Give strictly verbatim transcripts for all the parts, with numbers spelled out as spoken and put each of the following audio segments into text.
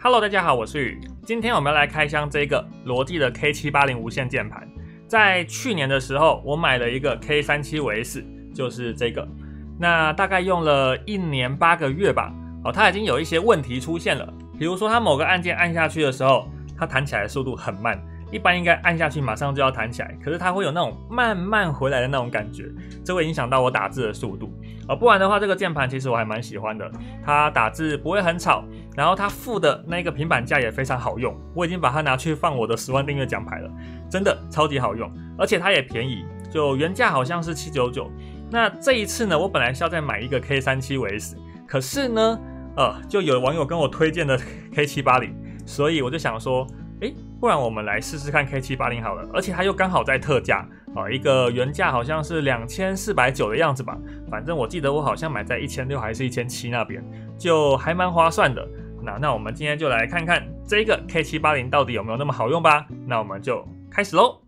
Hello， 大家好，我是宇。今天我们要来开箱这个罗技的 K 七八零 无线键盘。在去年的时候，我买了一个 K 三七五 S， 就是这个。那大概用了一年八个月吧。哦，它已经有一些问题出现了，比如说它某个按键按下去的时候，它弹起来的速度很慢。一般应该按下去马上就要弹起来，可是它会有那种慢慢回来的那种感觉，这会影响到我打字的速度。哦，不然的话，这个键盘其实我还蛮喜欢的，它打字不会很吵，然后它附的那个平板架也非常好用，我已经把它拿去放我的十万订阅奖牌了，真的超级好用，而且它也便宜，就原价好像是七百九十九。那这一次呢，我本来是要再买一个 K 三七五 S， 可是呢，呃，就有网友跟我推荐的 K 七八零，所以我就想说，诶，不然我们来试试看 K 七八零 好了，而且它又刚好在特价啊，一个原价好像是两千四百九十的样子吧，反正我记得我好像买在一千六还是一千七那边，就还蛮划算的。那那我们今天就来看看这个 K 七八零 到底有没有那么好用吧。那我们就开始喽。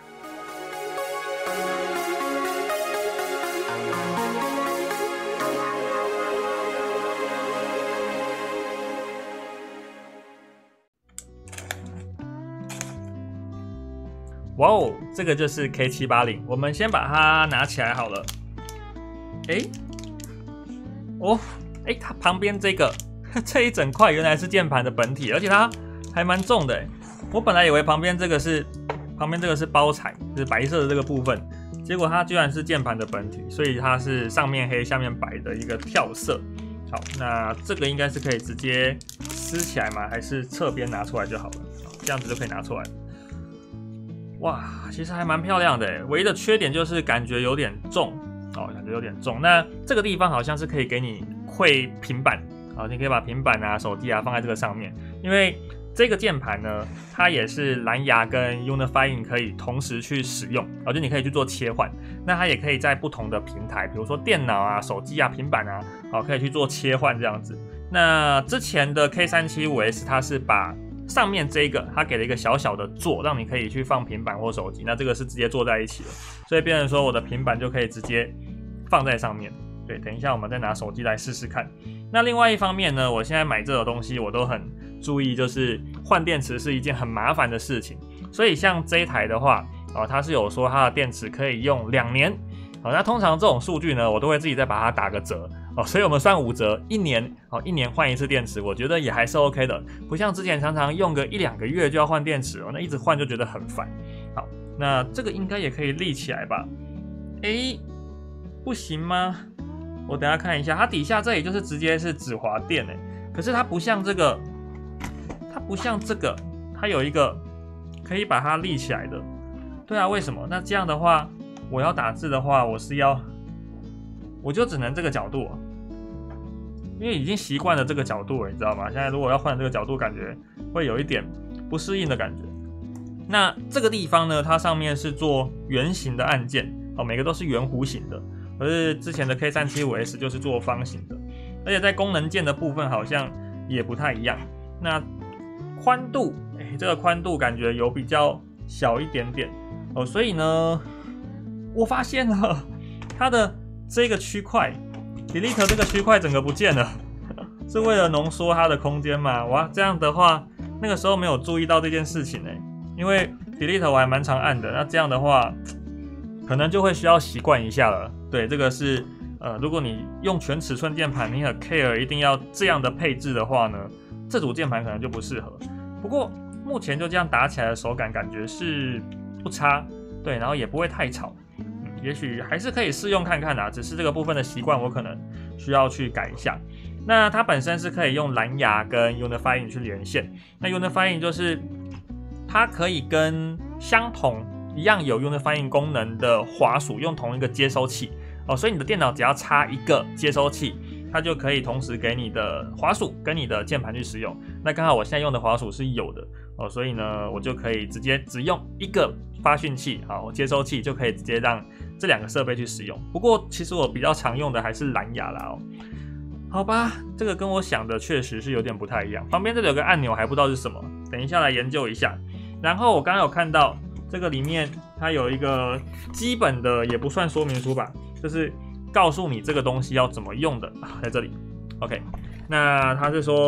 哇哦，这个就是 K 七八零， 我们先把它拿起来好了。哎，哦，哎，它旁边这个这一整块原来是键盘的本体，而且它还蛮重的哎。我本来以为旁边这个是旁边这个是包材，就是白色的这个部分，结果它居然是键盘的本体，所以它是上面黑下面白的一个跳色。好，那这个应该是可以直接撕起来吗？还是侧边拿出来就好了？这样子就可以拿出来了。哇，其实还蛮漂亮的诶，唯一的缺点就是感觉有点重哦，感觉有点重。那这个地方好像是可以给你汇平板，好，你可以把平板啊、手机啊放在这个上面，因为这个键盘呢，它也是蓝牙跟 Unifying 可以同时去使用，而且你可以去做切换。那它也可以在不同的平台，比如说电脑啊、手机啊、平板啊，好，可以去做切换这样子。那之前的 K 三七五 S 它是把上面这个，它给了一个小小的座，让你可以去放平板或手机。那这个是直接坐在一起的，所以变成说我的平板就可以直接放在上面。对，等一下我们再拿手机来试试看。那另外一方面呢，我现在买这种东西我都很注意，就是换电池是一件很麻烦的事情。所以像这一台的话，哦，它是有说它的电池可以用两年。哦，那通常这种数据呢，我都会自己再把它打个折。哦，所以我们算五折，一年哦，一年换一次电池，我觉得也还是 OK 的，不像之前常常用个一两个月就要换电池哦，那一直换就觉得很烦。好，那这个应该也可以立起来吧？诶，不行吗？我等一下看一下，它底下这里就是直接是止滑垫诶，可是它不像这个，它不像这个，它有一个可以把它立起来的。对啊，为什么？那这样的话，我要打字的话，我是要，我就只能这个角度哦。因为已经习惯了这个角度了，你知道吗？现在如果要换这个角度，感觉会有一点不适应的感觉。那这个地方呢，它上面是做圆形的按键哦，每个都是圆弧形的，可是之前的 K 三七五 S 就是做方形的，而且在功能键的部分好像也不太一样。那宽度，哎，这个宽度感觉有比较小一点点哦，所以呢，我发现了它的这个区块。Delete 这个区块整个不见了，是为了浓缩它的空间吗？哇，这样的话，那个时候没有注意到这件事情呢、欸，因为 Delete 我还蛮常按的，那这样的话，可能就会需要习惯一下了。对，这个是呃，如果你用全尺寸键盘，你很 care 一定要这样的配置的话呢，这组键盘可能就不适合。不过目前就这样打起来的手感感觉是不差，对，然后也不会太吵。也许还是可以试用看看啊，只是这个部分的习惯我可能需要去改一下。那它本身是可以用蓝牙跟 Unifying 去连线，那 Unifying 就是它可以跟相同一样有 Unifying 功能的滑鼠用同一个接收器哦，所以你的电脑只要插一个接收器，它就可以同时给你的滑鼠跟你的键盘去使用。那刚好我现在用的滑鼠是有的哦，所以呢，我就可以直接只用一个发讯器，好，接收器就可以直接让这两个设备去使用。不过其实我比较常用的还是蓝牙啦哦。好吧，这个跟我想的确实是有点不太一样。旁边这里有个按钮，还不知道是什么，等一下来研究一下。然后我刚刚有看到这个里面它有一个基本的，也不算说明书吧，就是告诉你这个东西要怎么用的，啊、在这里。OK， 那它是说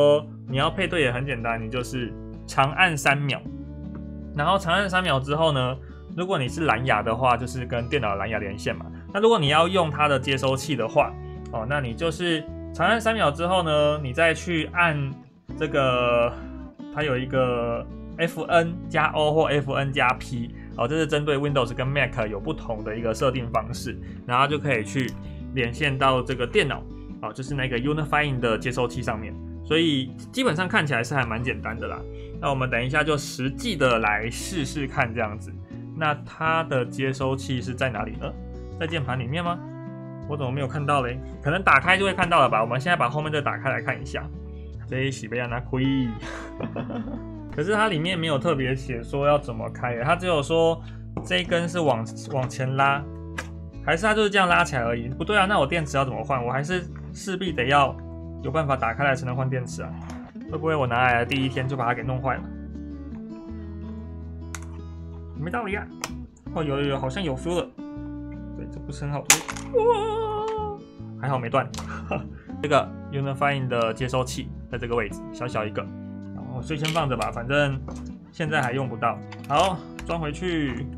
你要配对也很简单，你就是长按三秒，然后长按三秒之后呢，如果你是蓝牙的话，就是跟电脑的蓝牙连线嘛。那如果你要用它的接收器的话，哦，那你就是长按三秒之后呢，你再去按这个，它有一个 F N 加 O 或 F N 加 P， 哦，这是针对 Windows 跟 Mac 有不同的一个设定方式，然后就可以去连线到这个电脑，哦，就是那个 Unifying 的接收器上面。所以基本上看起来是还蛮简单的啦。那我们等一下就实际的来试试看这样子。那它的接收器是在哪里呢？在键盘里面吗？我怎么没有看到嘞？可能打开就会看到了吧。我们现在把后面这个打开来看一下。这一起被让它亏。可是它里面没有特别写说要怎么开，它只有说这一根是往往前拉，还是它就是这样拉起来而已？不对啊，那我电池要怎么换？我还是势必得要有办法打开来才能换电池啊。会不会我拿来的第一天就把它给弄坏了？没道理啊！哦，有有有，好像有 feel 了。对，这不是很好推。哇，还好没断。这个 Unifying 的接收器在这个位置，小小一个，然后所以先放着吧，反正现在还用不到。好，装回去。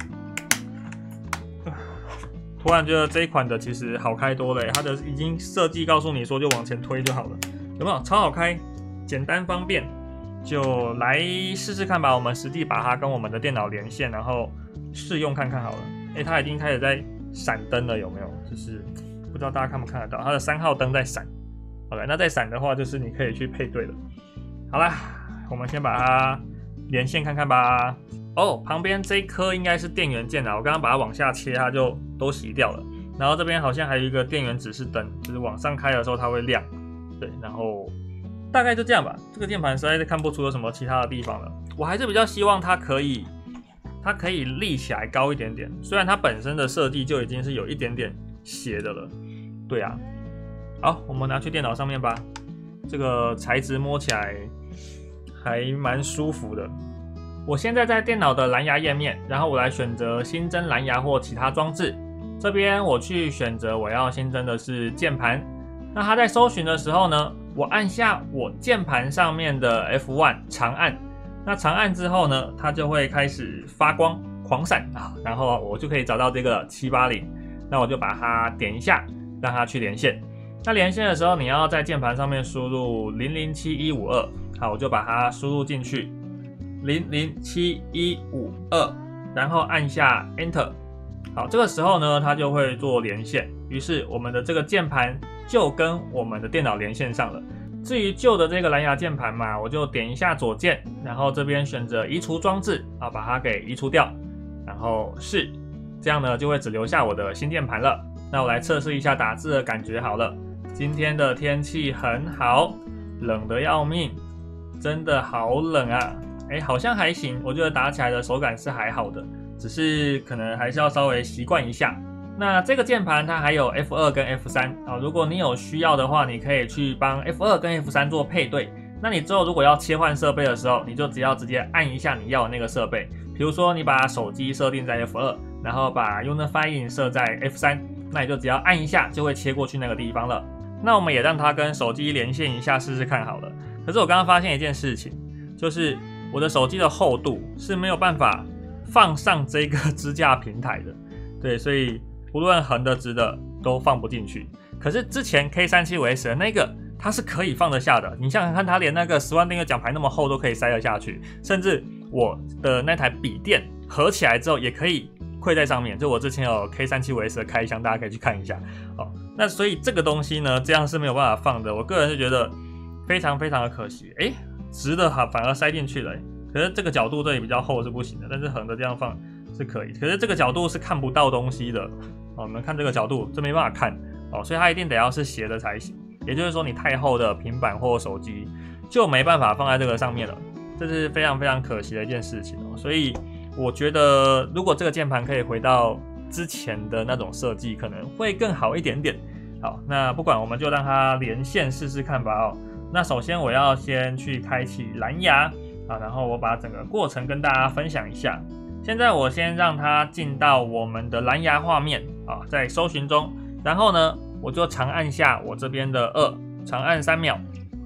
突然觉得这一款的其实好开多了，它的已经设计告诉你说就往前推就好了，有没有？超好开，简单方便，就来试试看吧。我们实际把它跟我们的电脑连线，然后试用看看好了。哎、欸，它已经开始在闪灯了，有没有？就是不知道大家看不看得到，它的三号灯在闪。OK， 那在闪的话，就是你可以去配对了。好啦，我们先把它连线看看吧。哦，旁边这一颗应该是电源键啊，我刚刚把它往下切，它就都熄掉了。然后这边好像还有一个电源指示灯，就是往上开的时候它会亮。对，然后大概就这样吧。这个键盘实在是看不出有什么其他的地方了。我还是比较希望它可以，它可以立起来高一点点。虽然它本身的设计就已经是有一点点斜的了。对啊。好，我们拿去电脑上面吧。这个材质摸起来还蛮舒服的。我现在在电脑的蓝牙页面，然后我来选择新增蓝牙或其他装置。这边我去选择我要新增的是键盘。那它在搜寻的时候呢，我按下我键盘上面的 F 一 长按。那长按之后呢，它就会开始发光狂闪啊，然后我就可以找到这个七八零。那我就把它点一下，让它去连线。那连线的时候，你要在键盘上面输入零零七一五二，好，我就把它输入进去，零零七一五二，然后按下 Enter， 好，这个时候呢，它就会做连线，于是我们的这个键盘就跟我们的电脑连线上了。至于旧的这个蓝牙键盘嘛，我就点一下左键，然后这边选择移除装置，啊，把它给移除掉，然后是，这样呢就会只留下我的新键盘了。那我来测试一下打字的感觉好了。今天的天气很好，冷得要命，真的好冷啊！哎，好像还行，我觉得打起来的手感是还好的，只是可能还是要稍微习惯一下。那这个键盘它还有 F 二 跟 F 三 啊，如果你有需要的话，你可以去帮 F 二 跟 F 三 做配对。那你之后如果要切换设备的时候，你就只要直接按一下你要的那个设备，比如说你把手机设定在 F 二，然后把 Unifying 设在 F 三，那你就只要按一下就会切过去那个地方了。那我们也让它跟手机连线一下试试看好了。可是我刚刚发现一件事情，就是我的手机的厚度是没有办法放上这个支架平台的，对，所以无论横的直的都放不进去。可是之前 K 三七五 S 的那个它是可以放得下的，你想想看，它连那个十万订阅奖牌那么厚都可以塞得下去，甚至我的那台笔电合起来之后也可以跪在上面，就我之前有 K 三七五 S 的开箱，大家可以去看一下。好，那所以这个东西呢，这样是没有办法放的。我个人是觉得非常非常的可惜。哎，直的哈反而塞进去了，可是这个角度这里比较厚是不行的，但是横的这样放是可以。可是这个角度是看不到东西的。哦，你们看这个角度，这没办法看哦，所以它一定得要是斜的才行。也就是说，你太厚的平板或手机就没办法放在这个上面了，这是非常非常可惜的一件事情哦。所以我觉得，如果这个键盘可以回到之前的那种设计，可能会更好一点点。好，那不管，我们就让它连线试试看吧哦。那首先我要先去开启蓝牙啊，然后我把整个过程跟大家分享一下。现在我先让它进到我们的蓝牙画面啊，在搜寻中，然后呢，我就长按下我这边的二，长按三秒，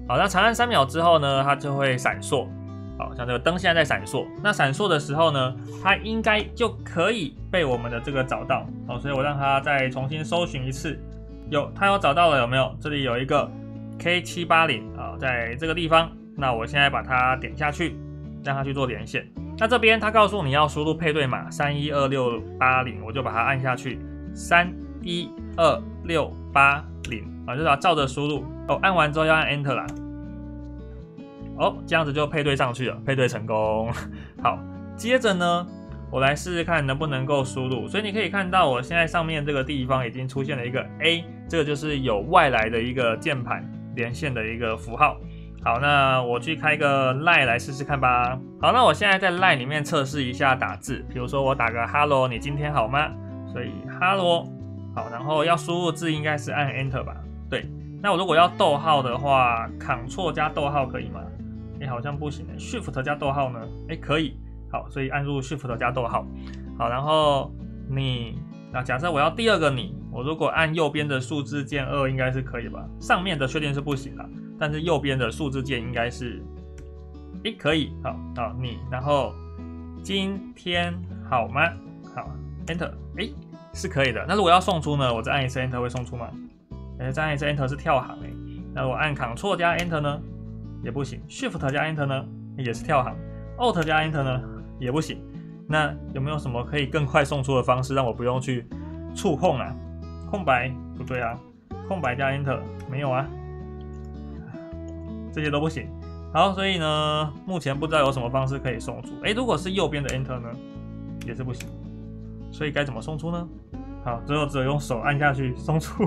好，那长按三秒之后呢，它就会闪烁。好，像这个灯现在在闪烁，那闪烁的时候呢，它应该就可以被我们的这个找到。好，所以我让它再重新搜寻一次，有，它有找到了，有没有？这里有一个 K 七八零 啊，在这个地方。那我现在把它点下去，让它去做连线。那这边它告诉你要输入配对码三一二六八零，我就把它按下去，三一二六八零啊，就是要照着输入。哦，按完之后要按 Enter 啦。哦，这样子就配对上去了，配对成功。好，接着呢，我来试试看能不能够输入。所以你可以看到，我现在上面这个地方已经出现了一个 A， 这个就是有外来的一个键盘连线的一个符号。好，那我去开个 Line 来试试看吧。好，那我现在在 Line 里面测试一下打字，比如说我打个 Hello， 你今天好吗？所以 Hello， 好，然后要输入字应该是按 Enter 吧？对。那我如果要逗号的话 ，Ctrl 加逗号可以吗？哎，好像不行 ，Shift 加逗号呢？哎，可以。好，所以按入 Shift 加逗号。好，然后你，那假设我要第二个你，我如果按右边的数字键二，应该是可以吧？上面的确定是不行啦，但是右边的数字键应该是，哎，可以。好，好，你，然后今天好吗？好 ，Enter， 哎，是可以的。那如果要送出呢？我再按一次 Enter 会送出吗？哎，再按一次 Enter 是跳行哎。那我按 Ctrl 加 Enter 呢？也不行。Shift 加 Enter 呢？也是跳行。Alt 加 Enter 呢？也不行。那有没有什么可以更快送出的方式，让我不用去触控啊？空白不对啊，空白加 Enter 没有啊，这些都不行。好，所以呢，目前不知道有什么方式可以送出。哎，如果是右边的 Enter 呢，也是不行。所以该怎么送出呢？好，最后只有用手按下去送出。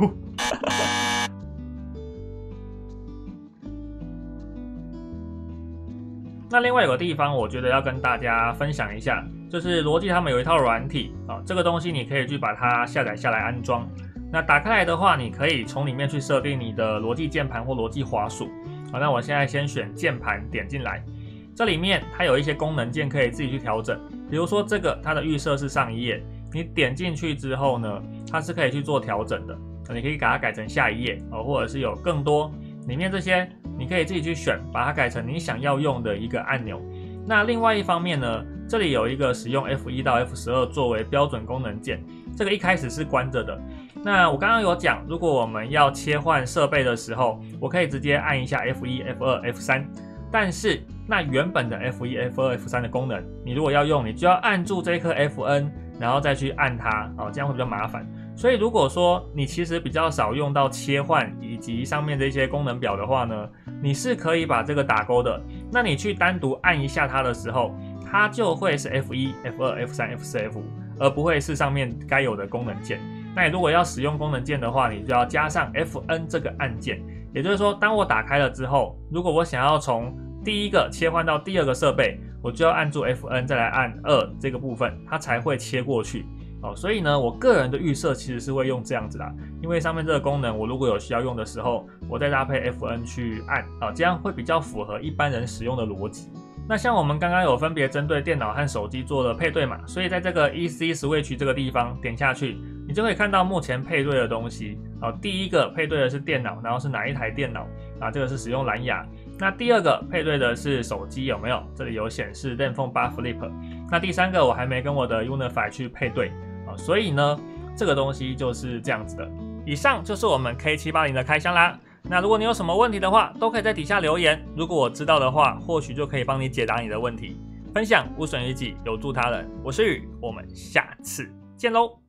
那另外有个地方，我觉得要跟大家分享一下，就是罗技他们有一套软体啊，这个东西你可以去把它下载下来安装。那打开来的话，你可以从里面去设定你的罗技键盘或罗技滑鼠。好，那我现在先选键盘，点进来，这里面它有一些功能键可以自己去调整，比如说这个它的预设是上一页，你点进去之后呢，它是可以去做调整的，你可以把它改成下一页哦，或者是有更多。里面这些你可以自己去选，把它改成你想要用的一个按钮。那另外一方面呢，这里有一个使用 F 一 到 F 十二 作为标准功能键，这个一开始是关着的。那我刚刚有讲，如果我们要切换设备的时候，我可以直接按一下 F 一、F 二、F 三，但是那原本的 F 一、F 二、F 三的功能，你如果要用，你就要按住这颗 F N， 然后再去按它，哦，这样会比较麻烦。所以如果说你其实比较少用到切换以及上面这些功能表的话呢，你是可以把这个打勾的。那你去单独按一下它的时候，它就会是 F 一、F 二、F 三、F 四、F 五，而不会是上面该有的功能键。那你如果要使用功能键的话，你就要加上 F N 这个按键。也就是说，当我打开了之后，如果我想要从第一个切换到第二个设备，我就要按住 F N 再来按二这个部分，它才会切过去。哦，所以呢，我个人的预设其实是会用这样子啦，因为上面这个功能，我如果有需要用的时候，我再搭配 F N 去按，啊，这样会比较符合一般人使用的逻辑。那像我们刚刚有分别针对电脑和手机做了配对嘛，所以在这个 E C Switch 这个地方点下去，你就可以看到目前配对的东西。啊，第一个配对的是电脑，然后是哪一台电脑啊？这个是使用蓝牙。那第二个配对的是手机，有没有？这里有显示 ZenFone 八 Flip。那第三个我还没跟我的 Unify 去配对。所以呢，这个东西就是这样子的。以上就是我们 K 七八零 的开箱啦。那如果你有什么问题的话，都可以在底下留言。如果我知道的话，或许就可以帮你解答你的问题。分享无损于己，有助他人。我是宇，我们下次见喽。